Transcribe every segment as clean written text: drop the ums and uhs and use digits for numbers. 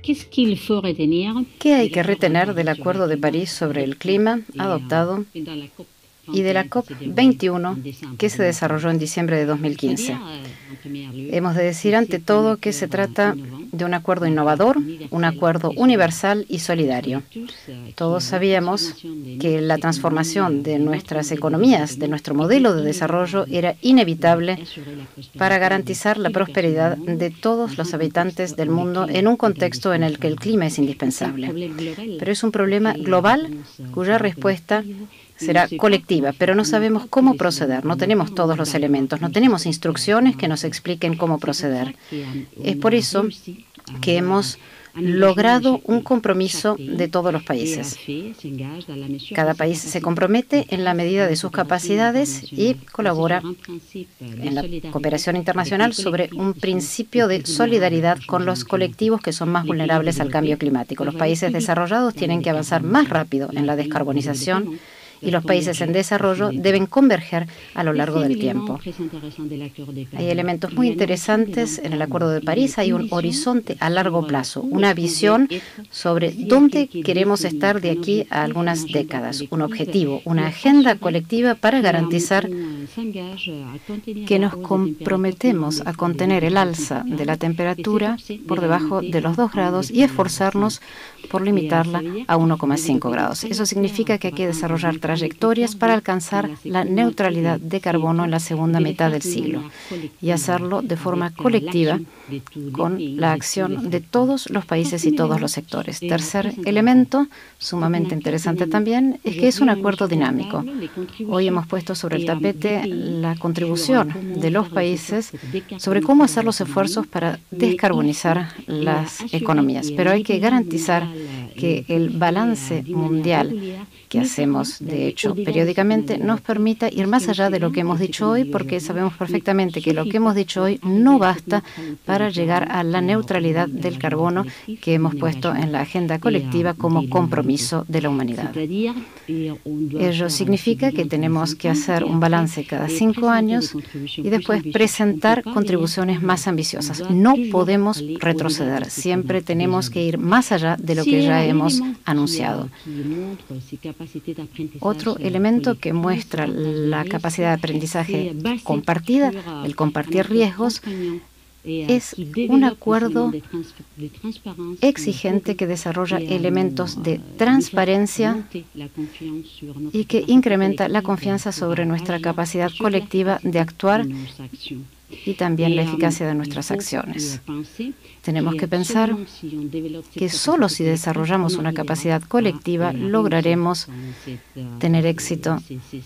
¿Qué hay que retener del Acuerdo de París sobre el clima adoptado y de la COP21 que se desarrolló en diciembre de 2015? Hemos de decir ante todo que se trata de un acuerdo innovador, un acuerdo universal y solidario. Todos sabíamos que la transformación de nuestras economías, de nuestro modelo de desarrollo, era inevitable para garantizar la prosperidad de todos los habitantes del mundo en un contexto en el que el clima es indispensable. Pero es un problema global cuya respuesta será colectiva, pero no sabemos cómo proceder, no tenemos todos los elementos, no tenemos instrucciones que nos expliquen cómo proceder. Es por eso que hemos logrado un compromiso de todos los países. Cada país se compromete en la medida de sus capacidades y colabora en la cooperación internacional sobre un principio de solidaridad con los colectivos que son más vulnerables al cambio climático. Los países desarrollados tienen que avanzar más rápido en la descarbonización y los países en desarrollo deben converger a lo largo del tiempo. Hay elementos muy interesantes en el Acuerdo de París. Hay un horizonte a largo plazo, una visión sobre dónde queremos estar de aquí a algunas décadas, un objetivo, una agenda colectiva para garantizar que nos comprometemos a contener el alza de la temperatura por debajo de los 2 grados y esforzarnos por limitarla a 1,5 grados. Eso significa que hay que desarrollar trayectorias para alcanzar la neutralidad de carbono en la segunda mitad del siglo y hacerlo de forma colectiva con la acción de todos los países y todos los sectores. Tercer elemento, sumamente interesante también, es que es un acuerdo dinámico. Hoy hemos puesto sobre el tapete la contribución de los países sobre cómo hacer los esfuerzos para descarbonizar las economías, pero hay que garantizar que el balance mundial que hacemos, de hecho, periódicamente, nos permita ir más allá de lo que hemos dicho hoy, porque sabemos perfectamente que lo que hemos dicho hoy no basta para llegar a la neutralidad del carbono que hemos puesto en la agenda colectiva como compromiso de la humanidad. Ello significa que tenemos que hacer un balance cada 5 años y después presentar contribuciones más ambiciosas. No podemos retroceder, siempre tenemos que ir más allá de lo que ya hemos anunciado. Otro elemento que muestra la capacidad de aprendizaje compartida, el compartir riesgos, es un acuerdo exigente que desarrolla elementos de transparencia y que incrementa la confianza sobre nuestra capacidad colectiva de actuar y también la eficacia de nuestras acciones. Tenemos que pensar que solo si desarrollamos una capacidad colectiva lograremos tener éxito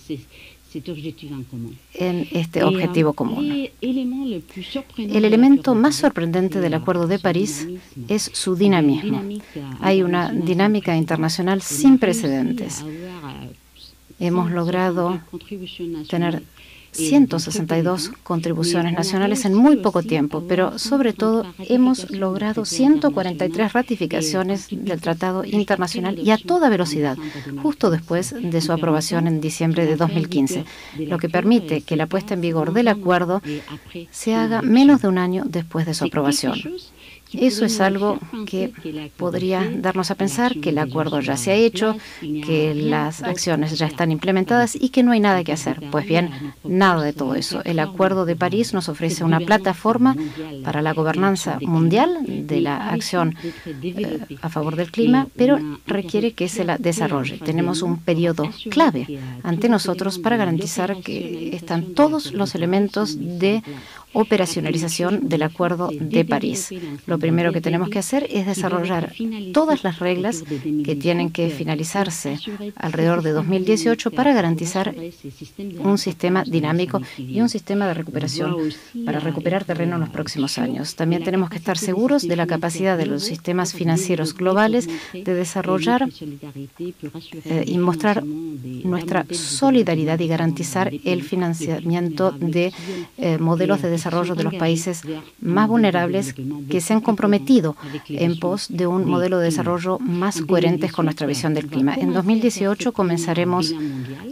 en este objetivo común. El elemento más sorprendente del Acuerdo de París es su dinamismo. Hay una dinámica internacional sin precedentes. Hemos logrado tener 162 contribuciones nacionales en muy poco tiempo, pero sobre todo hemos logrado 143 ratificaciones del Tratado Internacional y a toda velocidad, justo después de su aprobación en diciembre de 2015, lo que permite que la puesta en vigor del acuerdo se haga menos de un año después de su aprobación. Eso es algo que podría darnos a pensar que el acuerdo ya se ha hecho, que las acciones ya están implementadas y que no hay nada que hacer. Pues bien, nada de todo eso. El Acuerdo de París nos ofrece una plataforma para la gobernanza mundial de la acción a favor del clima, pero requiere que se la desarrolle. Tenemos un periodo clave ante nosotros para garantizar que están todos los elementos de operacionalización del Acuerdo de París. Lo primero que tenemos que hacer es desarrollar todas las reglas que tienen que finalizarse alrededor de 2018 para garantizar un sistema dinámico y un sistema de recuperación para recuperar terreno en los próximos años. También tenemos que estar seguros de la capacidad de los sistemas financieros globales de desarrollar y mostrar nuestra solidaridad y garantizar el financiamiento de modelos de desarrollo de los países más vulnerables que se han comprometido en pos de un modelo de desarrollo más coherente con nuestra visión del clima. En 2018 comenzaremos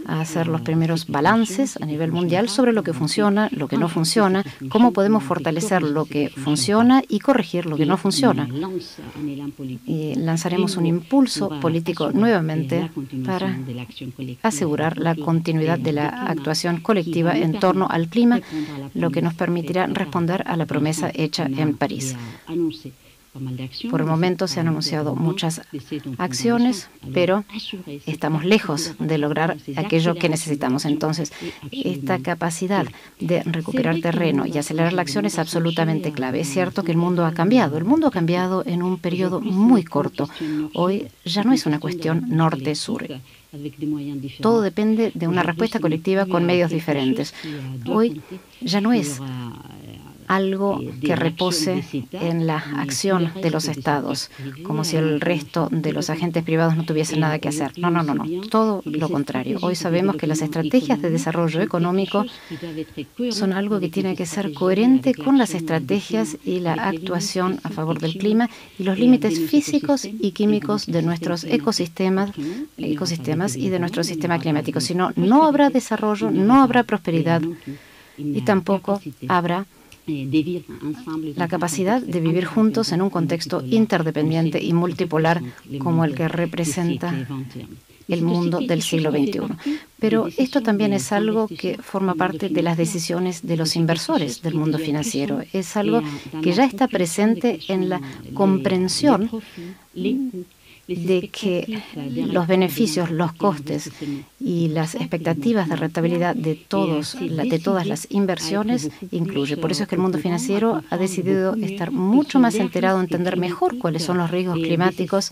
a hacer los primeros balances a nivel mundial sobre lo que funciona, lo que no funciona, cómo podemos fortalecer lo que funciona y corregir lo que no funciona. Y lanzaremos un impulso político nuevamente para asegurar la continuidad de la actuación colectiva en torno al clima, lo que nos permitirá responder a la promesa hecha en París. Por el momento se han anunciado muchas acciones, pero estamos lejos de lograr aquello que necesitamos. Entonces, esta capacidad de recuperar terreno y acelerar la acción es absolutamente clave. Es cierto que el mundo ha cambiado. El mundo ha cambiado en un periodo muy corto. Hoy ya no es una cuestión norte-sur. Todo depende de una respuesta colectiva con medios diferentes. Hoy ya no es algo que repose en la acción de los estados, como si el resto de los agentes privados no tuviesen nada que hacer. No. Todo lo contrario. Hoy sabemos que las estrategias de desarrollo económico son algo que tiene que ser coherente con las estrategias y la actuación a favor del clima y los límites físicos y químicos de nuestros ecosistemas y de nuestro sistema climático. Si no, no habrá desarrollo, no habrá prosperidad y tampoco habrá la capacidad de vivir juntos en un contexto interdependiente y multipolar como el que representa el mundo del siglo XXI. Pero esto también es algo que forma parte de las decisiones de los inversores del mundo financiero. Es algo que ya está presente en la comprensión de que los beneficios, los costes y las expectativas de rentabilidad de todas las inversiones incluye. Por eso es que el mundo financiero ha decidido estar mucho más enterado, entender mejor cuáles son los riesgos climáticos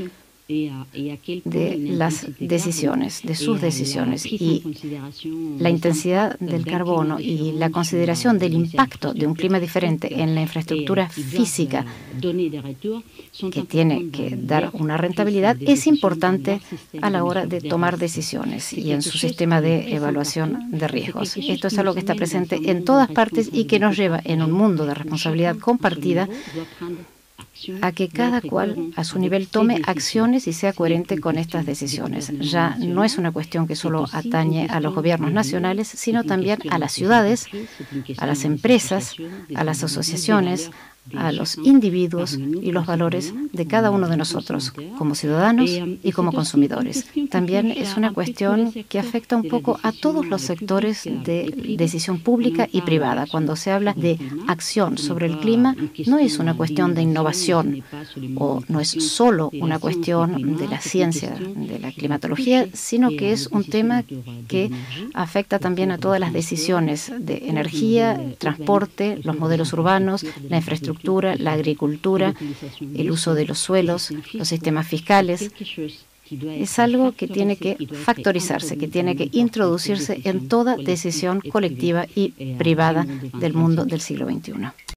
de las decisiones, de sus decisiones, y la intensidad del carbono y la consideración del impacto de un clima diferente en la infraestructura física que tiene que dar una rentabilidad es importante a la hora de tomar decisiones y en su sistema de evaluación de riesgos. Esto es algo que está presente en todas partes y que nos lleva en un mundo de responsabilidad compartida a que cada cual a su nivel tome acciones y sea coherente con estas decisiones. Ya no es una cuestión que solo atañe a los gobiernos nacionales, sino también a las ciudades, a las empresas, a las asociaciones, a los individuos y los valores de cada uno de nosotros como ciudadanos y como consumidores. También es una cuestión que afecta un poco a todos los sectores de decisión pública y privada. Cuando se habla de acción sobre el clima, no es una cuestión de innovación o no es solo una cuestión de la ciencia, de la climatología, sino que es un tema que afecta también a todas las decisiones de energía, transporte, los modelos urbanos, la infraestructura, la agricultura, el uso de los suelos, los sistemas fiscales. Es algo que tiene que factorizarse, que tiene que introducirse en toda decisión colectiva y privada del mundo del siglo XXI.